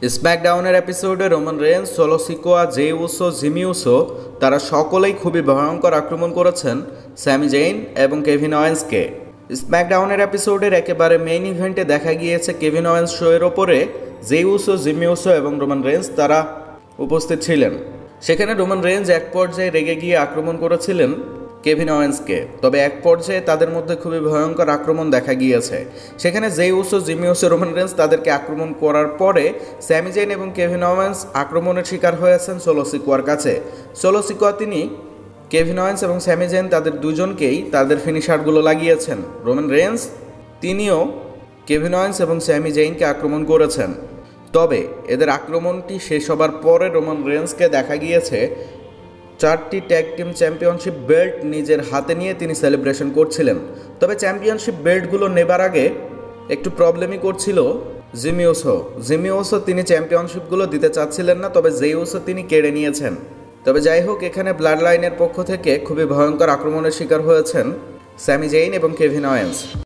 স্ম্যাকডাউনের এপিসোডে Roman Reigns, Solo Sikoa, Jey Uso, Jimmy Uso তারা সকলেই খুবই ভয়ঙ্কর আক্রমণ করেছেন স্যামি জেইন এবং কেভিন ওয়েন্সকে। স্ম্যাকডাউনের এপিসোডের একেবারে মেইন ইভেন্টে দেখা গিয়েছে কেভিন ওয়েন্স শোয়ের ওপরে জে উসো, জিমি উসো এবং রোমান রেন্স তারা উপস্থিত ছিলেন। সেখানে রোমান রেন্স এক পর্যায়ে রেগে গিয়ে আক্রমণ করেছিলেন কেভিন ওয়েন্সকে, তবে এক পর্যায়ে তাদের মধ্যে খুবই ভয়ঙ্কর আক্রমণ দেখা গিয়েছে। সেখানে Jey Uso, Jimmy Uso, Roman Reigns তাদেরকে আক্রমণ করার পরে স্যামি জেইন এবং কেভিন ওয়েন্স আক্রমণের শিকার হয়েছেন সোলো সিকোয়ার কাছে। সোলো সিকোয়া তিনি কেভিন ওয়েন্স এবং স্যামি জেইন তাদের দুজনকেই তাদের ফিনিশারগুলো লাগিয়েছেন। রোমান রেন্স তিনিও কেভিন ওয়েন্স এবং স্যামি জেইনকে আক্রমণ করেছেন, তবে এদের আক্রমণটি শেষ হবার পরে রোমান রেন্সকে দেখা গিয়েছে 4টি ট্যাগ টিম চ্যাম্পিয়নশিপ বেল্ট নিজের হাতে নিয়ে তিনি সেলিব্রেশন করছিলেন। তবে চ্যাম্পিয়নশিপ বেল্টগুলো নেবার আগে একটু প্রবলেমই করছিল জিমি উসো তিনি চ্যাম্পিয়নশিপগুলো দিতে চাচ্ছিলেন না, তবে জে উসো তিনি কেড়ে নিয়েছেন। তবে যাই হোক, এখানে ব্লাড লাইনের পক্ষ থেকে খুবই ভয়ঙ্কর আক্রমণের শিকার হয়েছেন স্যামি জেইন এবং কেভিন ওয়েন্স।